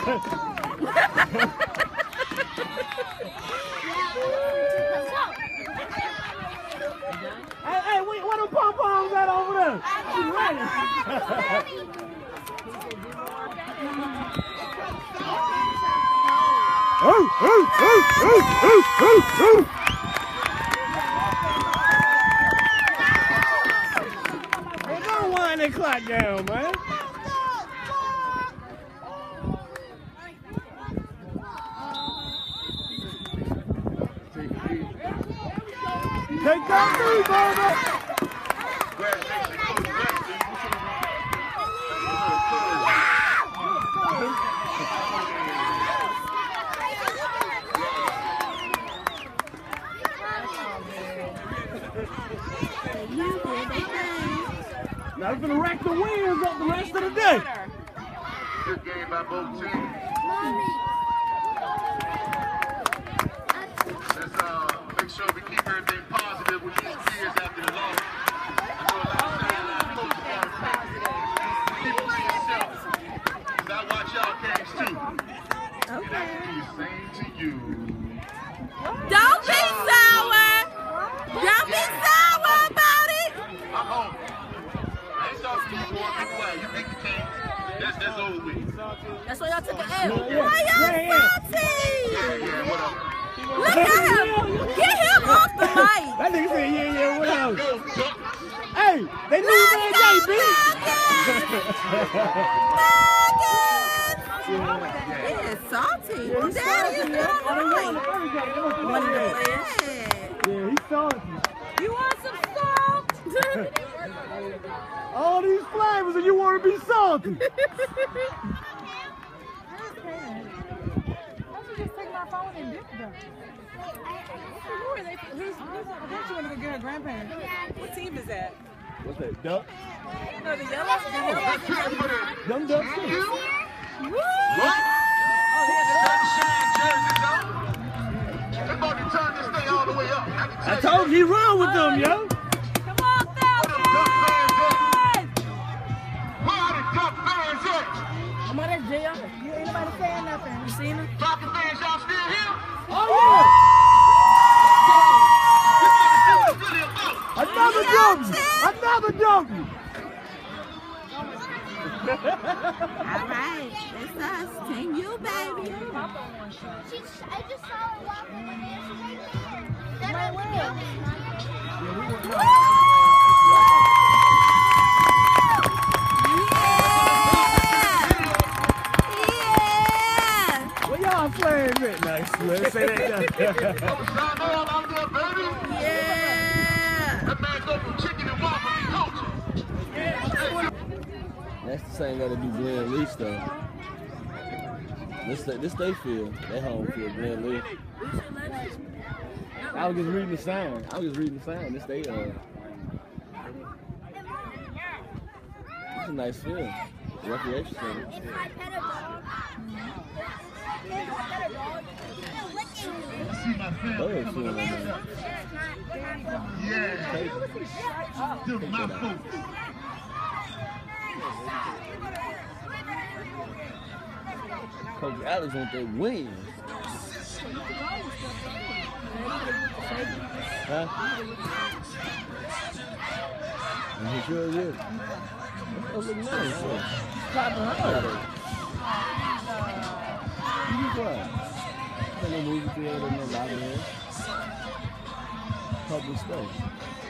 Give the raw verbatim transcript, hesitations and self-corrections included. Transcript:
Hey, hey, wait, what the pom-poms at over there? She's ready. Oh, oh, oh, oh, oh, oh, oh. Hey, don't wind that clock down, man. Take that knee, baby. Now we're gonna rack the wins up the rest of the day. Good game by both teams. Let's uh, make sure we keep everything positive with these kids after the loss. I know a lot of sideline coaches want to keep it to yourself. Because I watch y'all games too. Okay. And I can do the same to you. Don't be sour. Don't be sour about it. I'm home. I ain't talking to you, boy. Be quiet. You beat the team. That's, that's over with. That's why y'all took an L. Yeah, Why y'all yeah, yeah. salty? Yeah, yeah, whatever. Look at him. Get him off the mic. That nigga said, yeah, yeah, what else? Go, Chuck. Hey, they knew Let's man go, J, B. Nuggets. He is salty. Yeah, he's Daddy is salty, doing yeah. all right. One of the Yeah, players. he's salty. You want some salt? All these flavors and you want to be salty. Why don't you just take my phone and dip them? Who are they? Who's, who's, I think she want to go get her grandparents. What team is that? What's that, duck? No, the yellow. The yellow. Them ducks too. What? That shine jersey, though. They about to turn this thing all the way up. I, can I tell told you he run with them, yo. Come on, Falcons! Where are the Duck fans at? I'm on that J R. You ain't nobody saying nothing. You seen her? Falcon fans, y'all still here? Oh, yeah. This is what it's really about. Another W. Another W. All right, it's us. Team you, baby. She's, I just saw her walking over there. She's right there. That Right was where? Yeah! Where y'all playing at? Nice. Let's say that. Shine on out there, baby. Yeah! That man go from chicken and waffle to coach. That's the same gotta do Glenn Lee stuff. This this they feel. They home field, Glenn Lee. I was just reading the sound. I was just reading the sound. This they uh it's a nice field. Recreation center. It's my pedal dog. It's my pedal dog. They're licking me. See my family Birds coming feel up like there. that. Yeah. Them my folks. Coach Alex want that win. Huh? And he sure did. That look nice. Huh? Clapping hard. You be quiet. Ain't no movie theater, no lobby here. Public space.